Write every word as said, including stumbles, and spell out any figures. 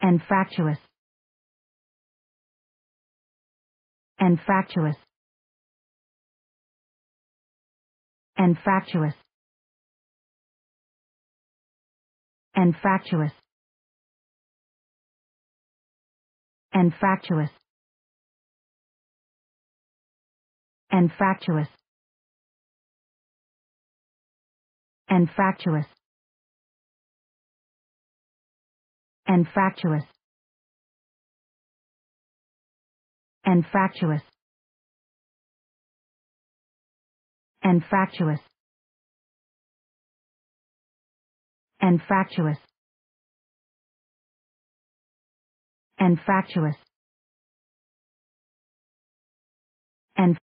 Anfractuous. Anfractuous. Anfractuous. Anfractuous. Anfractuous. Anfractuous. Anfractuous. Anfractuous. Anfractuous. Anfractuous. Anfractuous. Anfractuous.